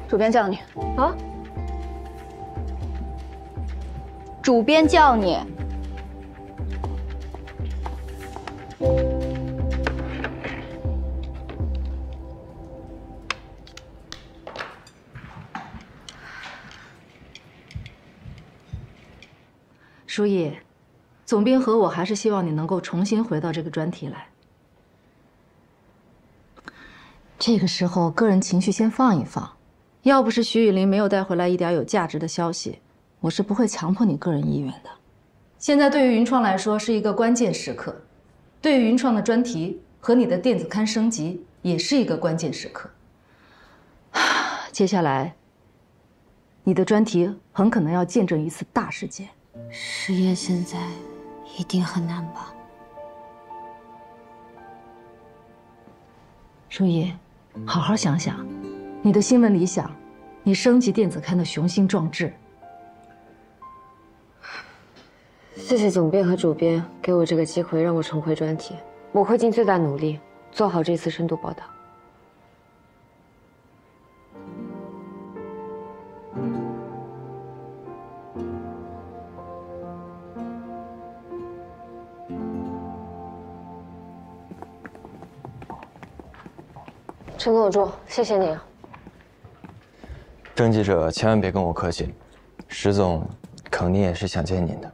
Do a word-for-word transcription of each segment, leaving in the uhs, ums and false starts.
主编叫你啊！ 主编叫你。 舒逸，总编和我还是希望你能够重新回到这个专题来。这个时候，个人情绪先放一放。要不是徐雨林没有带回来一点有价值的消息，我是不会强迫你个人意愿的。现在对于云创来说是一个关键时刻，对于云创的专题和你的电子刊升级也是一个关键时刻。接下来，你的专题很可能要见证一次大事件。 事业现在一定很难吧？ 舒逸，好好想想，你的新闻理想，你升级电子刊的雄心壮志。 谢谢总编和主编给我这个机会，让我重回专题。我会尽最大努力做好这次深度报道。陈总助，谢谢你啊。 郑记者千万别跟我客气，石总肯定也是想见您的。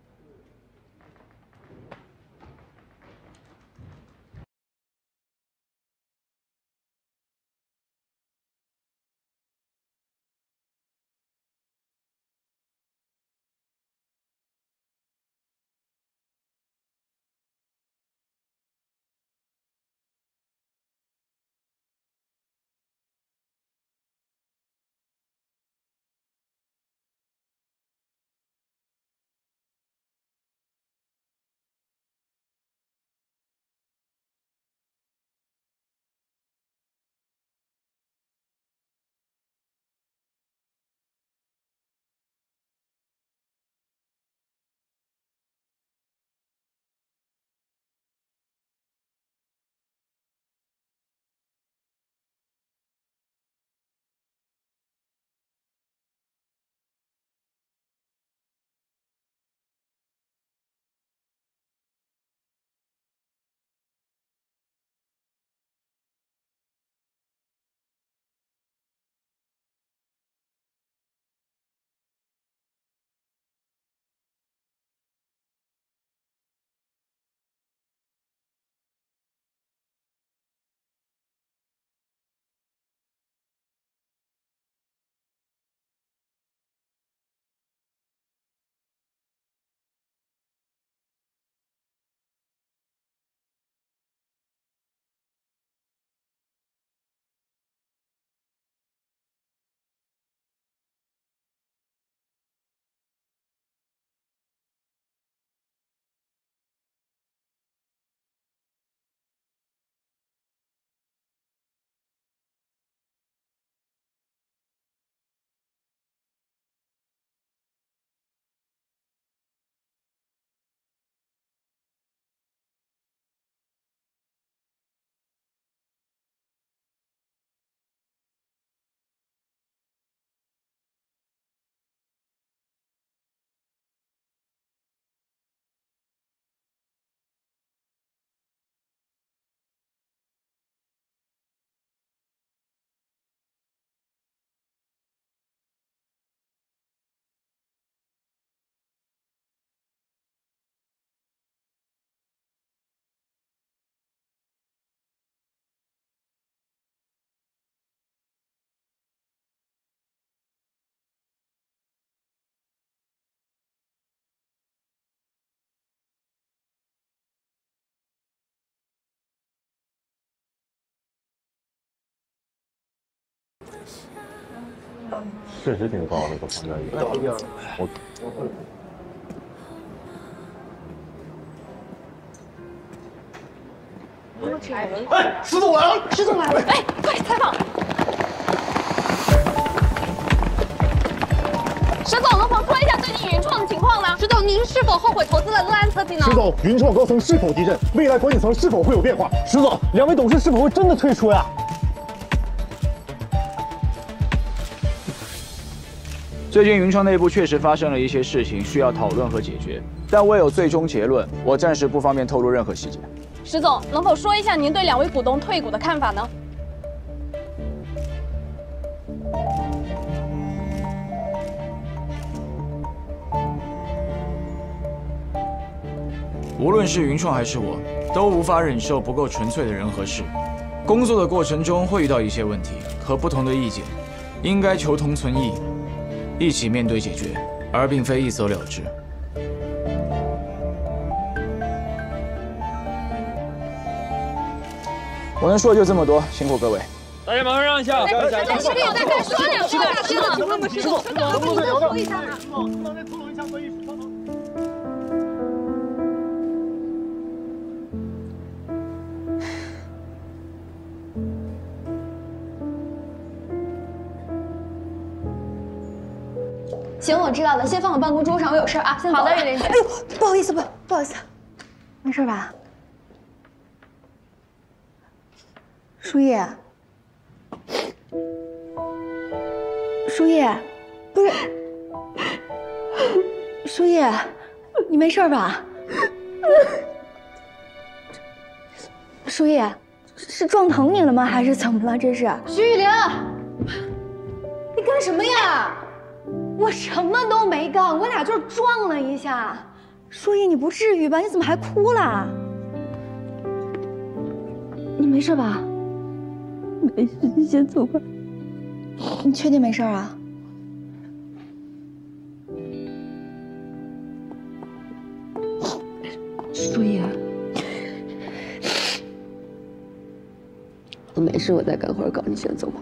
确实挺高的，这个防弹衣。我。 哎，石总来了！ 石总来了！哎，快采访！石总，能否说一下最近云创的情况吗？石总，您是否后悔投资了乐安科技呢？ 石总，云创高层是否地震？未来管理层是否会有变化？石总，两位董事是否会真的退出呀？ 最近云创内部确实发生了一些事情，需要讨论和解决，但未有最终结论，我暂时不方便透露任何细节。 石总，能否说一下您对两位股东退股的看法呢？ 无论是云创还是我，都无法忍受不够纯粹的人和事。工作的过程中会遇到一些问题和不同的意见，应该求同存异，一起面对解决，而并非一走了之。我能说的就这么多，辛苦各位。 大家马上让一下。 大家师弟，大概说两句吧，师总。 石总，能不能再聊聊？石总，能不能再透露一下关于许昌？ 行，我知道了，先放我办公桌上，我有事啊。先好的，雨林姐。 哎呦，不好意思，不不好意思，没事吧？舒叶，舒叶，不是，舒叶，你没事吧？舒叶，是撞疼你了吗？还是怎么了？这是徐玉玲，你干什么呀？ 我什么都没干，我俩就是撞了一下。舒叶，你不至于吧？你怎么还哭了？你没事吧？没事，你先走吧。你确定没事啊？ 舒叶，我没事，我再干会儿稿，你先走吧。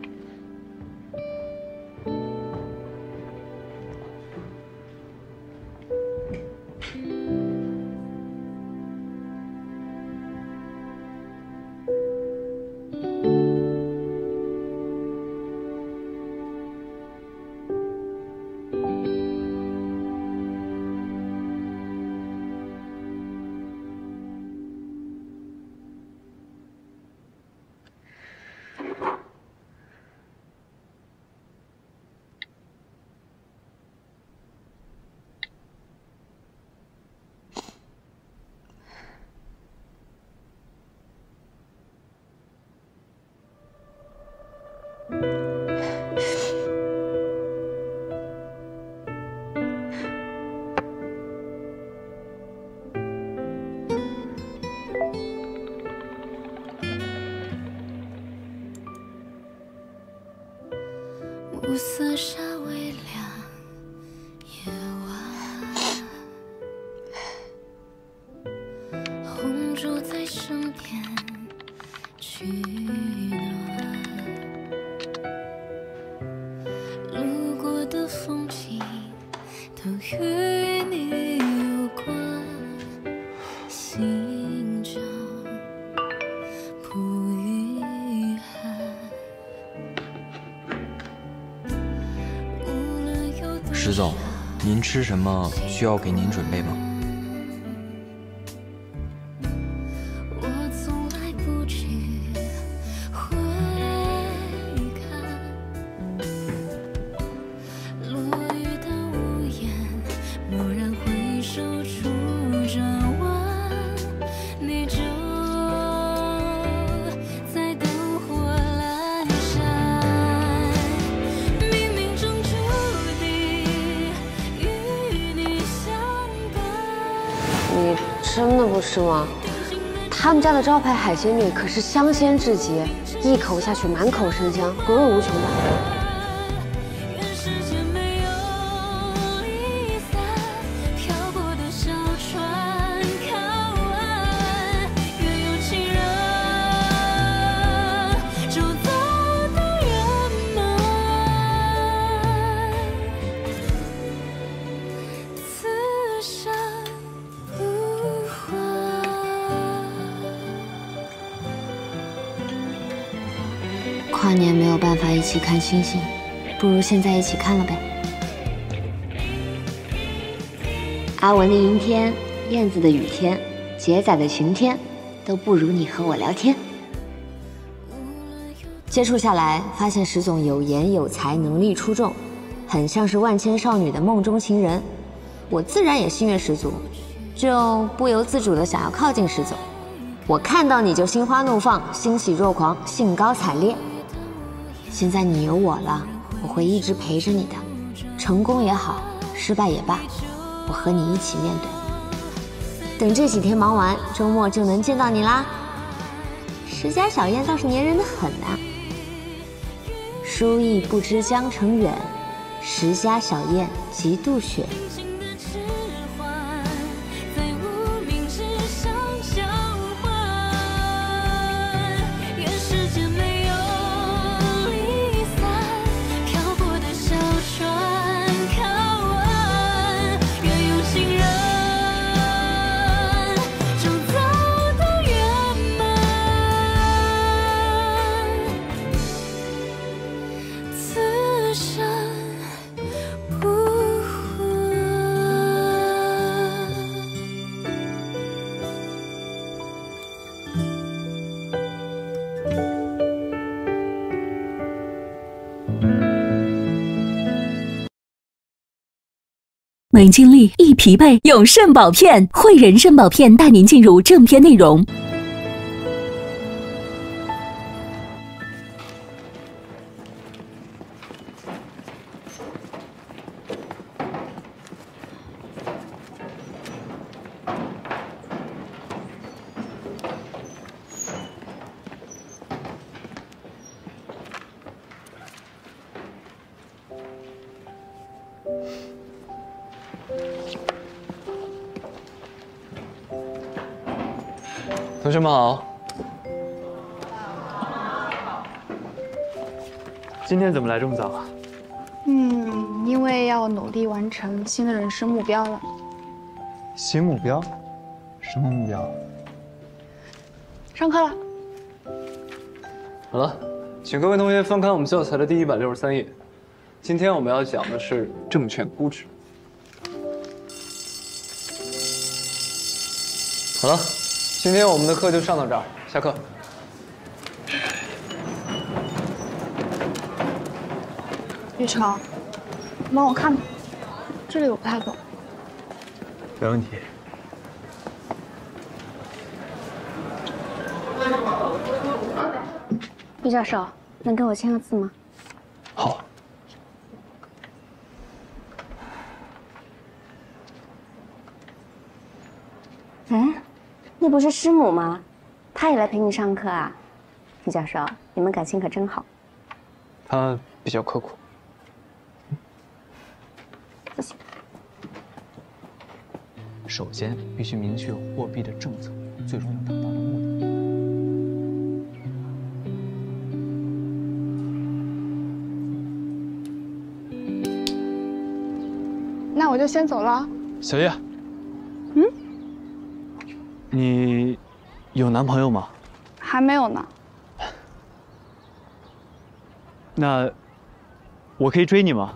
暮色稍微亮，夜晚，红烛在身边取暖，路过的风景都与你有关，心中不遗憾。 石总，您吃什么？需要给您准备吗？ 我从来不去回看，落雨的屋檐，蓦然回首处转弯，你就在灯火阑珊，冥冥中注定。 你真的不吃吗？他们家的招牌海鲜面可是香鲜至极，一口下去满口生香，回味无穷的。跨年没有办法一起看星星，不如现在一起看了呗。阿文的阴天，燕子的雨天，杰仔的晴天，都不如你和我聊天。接触下来，发现石总有颜有才，能力出众， 很像是万千少女的梦中情人，我自然也心悦十足，就不由自主的想要靠近石总。我看到你就心花怒放，欣喜若狂，兴高采烈。现在你有我了，我会一直陪着你的，成功也好，失败也罢，我和你一起面对。等这几天忙完，周末就能见到你啦。石家小燕倒是粘人的很啊。书意不知江城远，石家小燕极度雪。 没精力、易疲惫，有肾宝片，汇仁肾宝片带您进入正片内容。 同学们好， 今天怎么来这么早啊？ 嗯，因为要努力完成新的人生目标了。 新目标？什么目标？ 上课了。 好了，请各位同学翻看我们教材的第一百六十三页。今天我们要讲的是证券估值。好了。今天我们的课就上到这儿，下课。 玉成，你帮我看看，这里我不太懂。 没问题。 毕教授，能给我签个字吗？ 好。 嗯。那不是师母吗？她也来陪你上课啊，毕教授，你们感情可真好。 她比较刻苦。 谢谢。 首先必须明确货币的政策最终要达到的目的。 那我就先走了。 小叶。 嗯。 你有男朋友吗？ 还没有呢。 那我可以追你吗？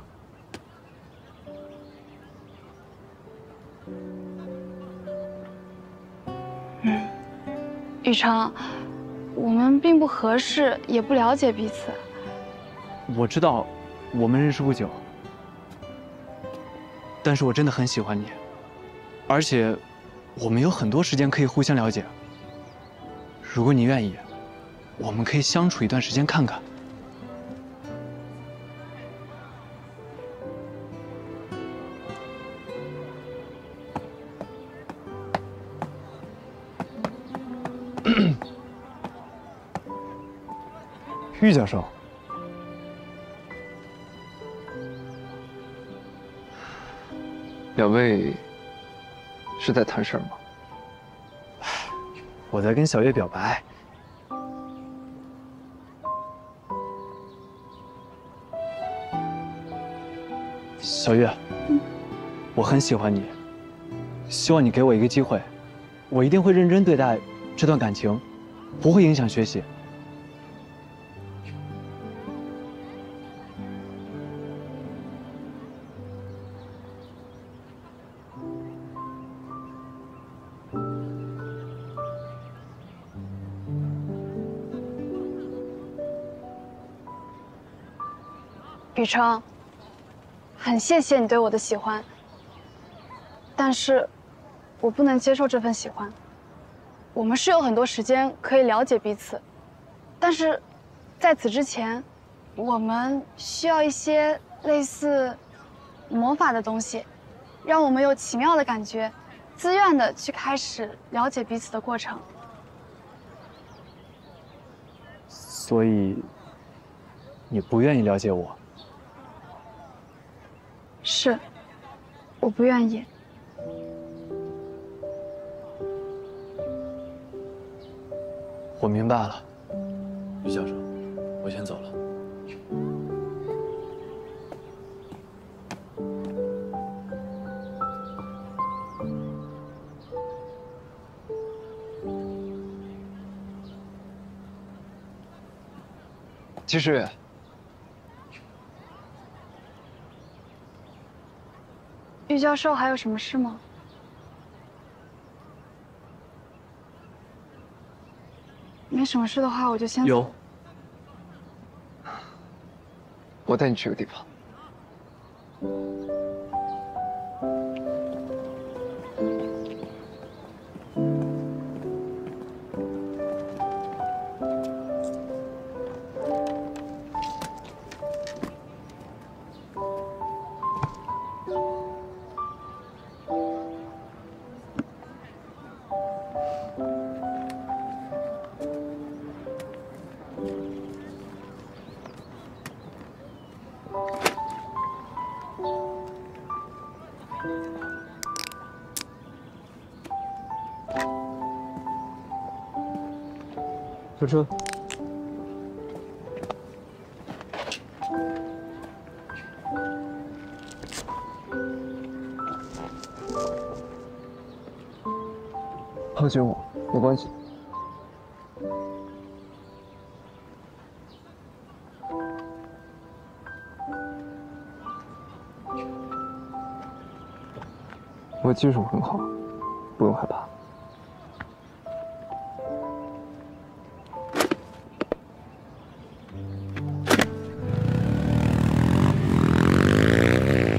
嗯，雨成，我们并不合适，也不了解彼此。 我知道，我们认识不久，但是我真的很喜欢你，而且。我们有很多时间可以互相了解。如果你愿意，我们可以相处一段时间看看。玉教授，两位。是在谈事儿吗？我在跟小月表白。小月，嗯、我很喜欢你，希望你给我一个机会，我一定会认真对待这段感情，不会影响学习。 雨成， 很谢谢你对我的喜欢，但是我不能接受这份喜欢。我们是有很多时间可以了解彼此，但是在此之前，我们需要一些类似魔法的东西，让我们有奇妙的感觉，自愿的去开始了解彼此的过程。 所以，你不愿意了解我？ 是，我不愿意。 我明白了， 于教授，我先走了。 季诗雨， 于教授还有什么事吗？没什么事的话，我就先走。 有，我带你去个地方。 上车。放心我，没关系。我技术很好，不用害怕。